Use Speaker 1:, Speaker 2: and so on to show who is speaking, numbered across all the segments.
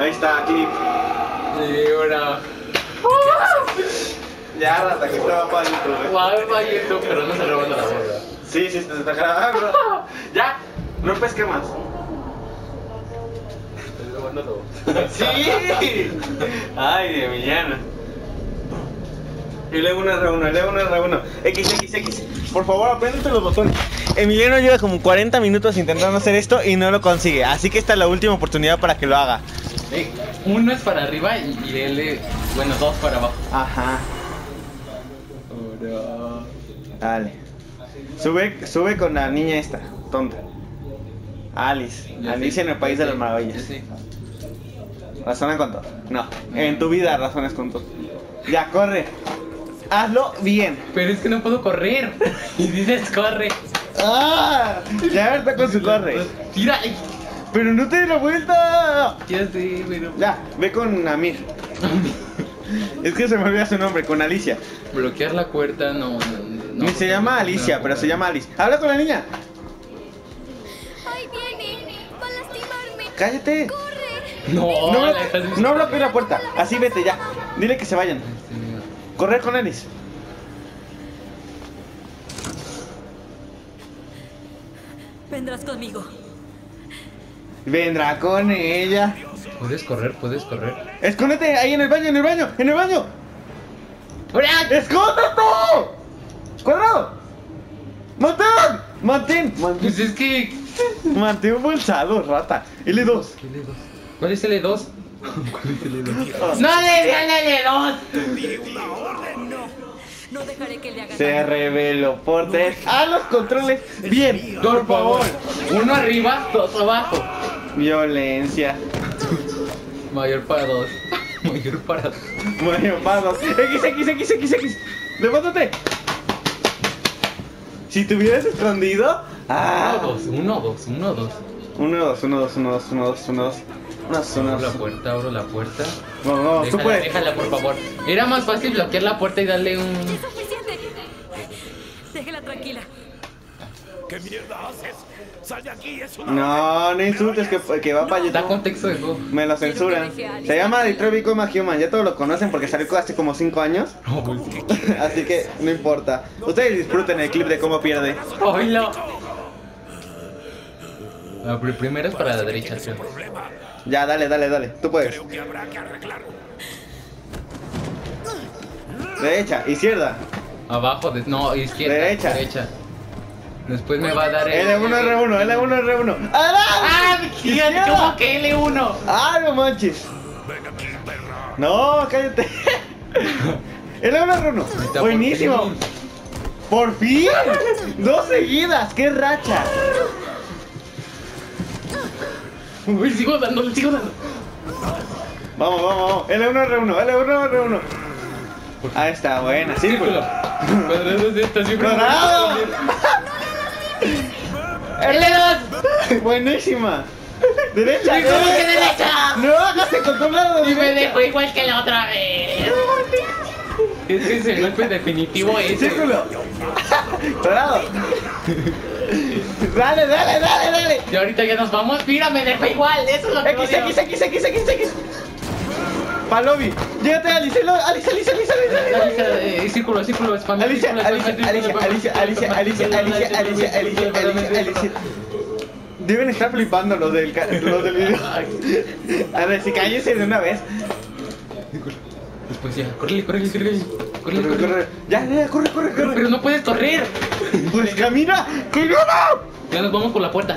Speaker 1: Ahí está, clip.
Speaker 2: Sí, bro.
Speaker 1: Ya, rata, que estaba para YouTube.
Speaker 2: Va a YouTube, pero no se rebota la bola.
Speaker 1: Sí, sí, se está grabando. Ya, no pesque más.
Speaker 2: Estoy grabando todo.
Speaker 1: Sí. Ay, de villana. L1, R1, L1, R1. X. Por favor, apréndete los botones. Emiliano lleva como 40 minutos intentando hacer esto y no lo consigue. Así que esta es la última oportunidad para que lo haga.
Speaker 2: Uno es para arriba y L, bueno, dos para abajo.
Speaker 1: Ajá.
Speaker 2: Bro.
Speaker 1: Dale. Sube con la niña esta, tonta. Alice.
Speaker 2: Ya
Speaker 1: Alice
Speaker 2: sé,
Speaker 1: en el País de
Speaker 2: ya
Speaker 1: las
Speaker 2: sé,
Speaker 1: Maravillas.
Speaker 2: ya sé.
Speaker 1: ¿Razona con todo? No. En tu vida razones con todo. Ya, corre. Hazlo bien.
Speaker 2: Pero es que no puedo correr. Y dices corre.
Speaker 1: ¡Ah! Ya está con su corre.
Speaker 2: Tira.
Speaker 1: Pero no te dé la vuelta.
Speaker 2: Ya sé, pero.
Speaker 1: Ya, ve con Amir. Es que se me olvida su nombre, con Alicia.
Speaker 2: Bloquear la puerta, no.
Speaker 1: Se llama Alicia, pero se llama Alice. Habla con la niña.
Speaker 3: ¡Ay, viene! ¡Va a lastimarme!
Speaker 1: Cállate.
Speaker 3: ¡Corre!
Speaker 2: No,
Speaker 1: No bloquees la puerta. Así vete ya. Dile que se vayan. Correr con Alice.
Speaker 3: Vendrás conmigo.
Speaker 1: Vendrá con ella.
Speaker 2: Puedes correr.
Speaker 1: Escóndete ahí en el baño. ¡Escóndete! ¡Cuadrado! ¡Mantén!
Speaker 2: Pues es que.
Speaker 1: Mantén pulsado, rata. L2.
Speaker 2: ¿Cuál es L2? ¿Cuál es L2? ¡No le di al L2!
Speaker 3: No dejaré que le haga
Speaker 1: Se
Speaker 3: daño.
Speaker 1: reveló por tres. ¡Ah, los controles! Bien, por favor.
Speaker 2: Uno arriba, dos abajo.
Speaker 1: Violencia.
Speaker 2: Mayor para dos. Mayor para dos.
Speaker 1: Bueno, vamos. X. Levántate. Si te hubieras escondido. Ah.
Speaker 2: 1, 2.
Speaker 1: 1, 2.
Speaker 2: Abro la puerta.
Speaker 1: No, tú puedes.
Speaker 2: Déjala, por favor. Era más fácil bloquear la puerta y darle un.
Speaker 3: Es suficiente. Déjela tranquila.
Speaker 4: ¿Qué mierda haces? ¡Sal de aquí! ¡Es una...
Speaker 1: No insultes que va para
Speaker 2: Da
Speaker 1: YouTube.
Speaker 2: contexto de juego.
Speaker 1: Me lo censuran. Se llama Detroit Become Human. Ya todos lo conocen porque salió hace como 5 años. Así que no importa. Ustedes disfruten el clip de cómo pierde.
Speaker 2: ¡Oilo! Primero es para la derecha, ¿sí?
Speaker 1: Ya, dale. Tú puedes.
Speaker 4: Creo que habrá que arreglarlo.
Speaker 1: Derecha, izquierda.
Speaker 2: Abajo, no, izquierda.
Speaker 1: Derecha.
Speaker 2: Después me va a dar el.
Speaker 1: L1, R1.
Speaker 2: ¡Ah! ¿Cómo que L1?
Speaker 1: ¡Ah, no manches!
Speaker 4: Ven aquí, perra.
Speaker 1: No, cállate. L1, R1. Buenísimo. Por fin. 2 seguidas. ¡Qué racha!
Speaker 2: Uy, sigo dando.
Speaker 1: Vamos. L1, R1. Ahí está, buena. Círculo.
Speaker 2: Cuadrados de esta, siempre.
Speaker 1: ¡Cuadrado!
Speaker 2: L2.
Speaker 1: Buenísima. Derecha.
Speaker 2: ¿Y cómo que derecha?
Speaker 1: No, hágase controlado.
Speaker 2: Y me dejó igual que la otra vez. Ese es el golpe definitivo ese.
Speaker 1: Círculo. Cuadrado. Dale.
Speaker 2: Y ahorita ya nos vamos. Mira, me dejó igual. Eso es lo que odio.
Speaker 1: X. Palobi. Llégate, Alice.
Speaker 2: Círculo, spam.
Speaker 1: Alicia. Deben estar flipando los del video. A ver, si cállense de una vez.
Speaker 2: Después ya, corre.
Speaker 1: Corre. Ya, corre.
Speaker 2: Pero no puedes correr.
Speaker 1: Pues camina.
Speaker 2: Ya nos vamos por la puerta.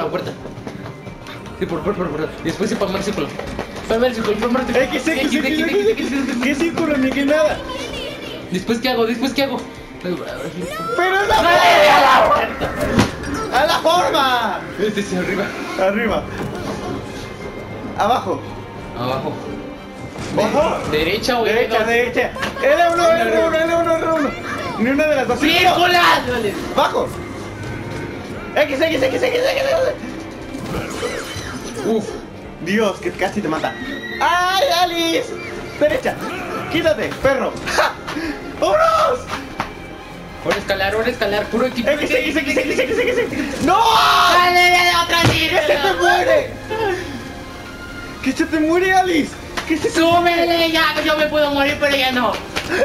Speaker 2: Sí, por. Después se pasa el círculo.
Speaker 1: X. ¿Qué círculo ni qué nada?
Speaker 2: Después, ¿qué hago?
Speaker 1: Pero la
Speaker 2: ¡Dale a la puerta!
Speaker 1: ¡A la forma!
Speaker 2: Este es
Speaker 1: Arriba. Abajo.
Speaker 2: Abajo.
Speaker 1: Ojo.
Speaker 2: Derecha o
Speaker 1: Derecha. L1. Ni una de las dos.
Speaker 2: ¡Círcula! Dale.
Speaker 1: Bajo. X.
Speaker 2: Uf.
Speaker 1: Dios, que casi te mata. ¡Ay, Alice! Derecha. Quítate, perro. ¡Vámonos!
Speaker 2: Ahora escalar, puro equipo.
Speaker 1: X. ¡No!
Speaker 2: ¡Dale, otra
Speaker 1: ¡Ese te muere! ¡Que se te muere, Alice! ¡Que se te
Speaker 2: ¡Súbele ya! Yo me puedo morir, pero ya no.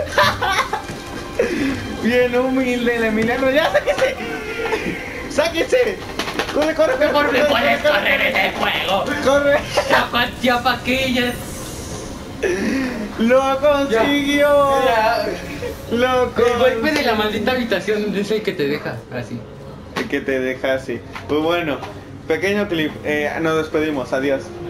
Speaker 1: Bien humilde el Emiliano. ¡Ya, sáquese! ¡Sáquese! ¡Corre, corre, corre!
Speaker 2: Mejor me puedes correr en el juego.
Speaker 1: ¡Corre!
Speaker 2: La cuantía paquillas.
Speaker 1: ¡Lo consiguió! ¡Lo
Speaker 2: El golpe de
Speaker 1: consiguió!
Speaker 2: la maldita habitación es el que te deja así.
Speaker 1: Que te deja así. Pues bueno, pequeño clip. Nos despedimos. Adiós.